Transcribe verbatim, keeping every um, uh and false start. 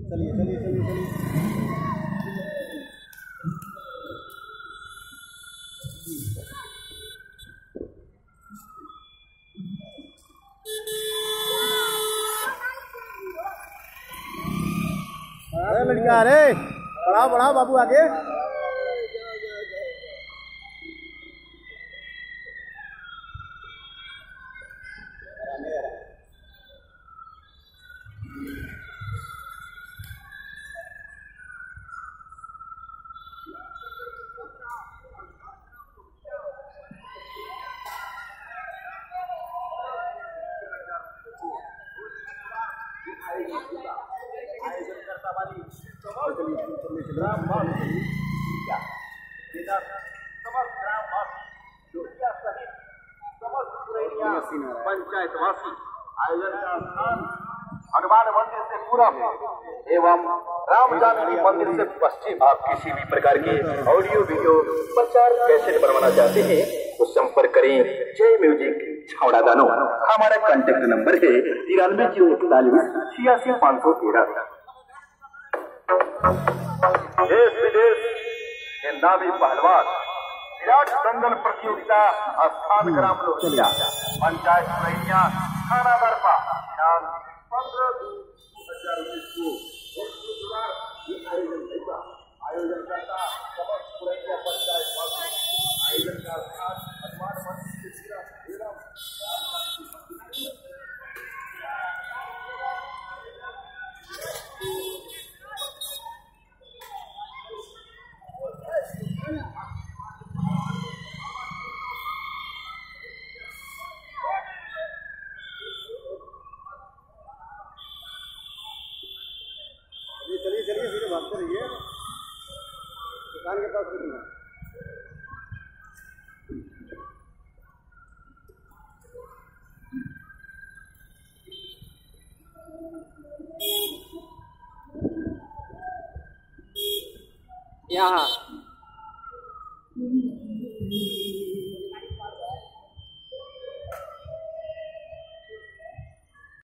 चलिए चलिए चलिए चलिए अरे लड़का, अरे बढ़ाओ बढ़ाओ बाबू आगे। पंचायतवासी आयोजन का स्थान हनुमान मंदिर से पूरब एवं राम जानकी मंदिर से पश्चिम। आप किसी भी प्रकार के ऑडियो वीडियो प्रचार कैसेट बनवाना चाहते हैं तो संपर्क करें जय म्यूजिक छावड़ा दानो। हमारा कांटेक्ट नंबर है तिरानवे जीरो इकतालीस छियासी पाँच सौ तेरह। देश विदेश के नामी पहलवान विराट दंगल प्रतियोगिता स्थान ग्राम लोहिया पंचायत सुरैया थाना दरपा इनाम पंद्रह दो दो हजार उन्नीस को आयोजन होगा। आयोजन करता समस्त सुरैया पंचायत आयोजन का स्थान हनुमान मंदिर से चलिए चलिए सीधे भागते रहिए दुकान के पास रुकना। यहाँ